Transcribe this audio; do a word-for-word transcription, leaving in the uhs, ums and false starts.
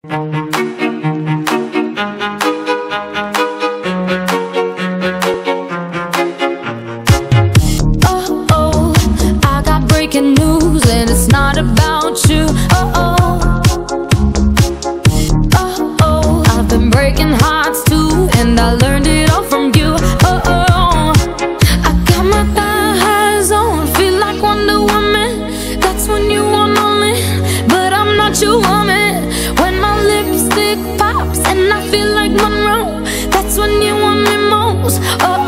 News and it's not about you. Oh oh, oh oh. I've been breaking hearts too, and I learned it all from you. Oh oh, I got my thighs on, feel like Wonder Woman. That's when you want on me, but I'm not your woman. When my lipstick pops and I feel like Monroe, that's when you want me most. Oh.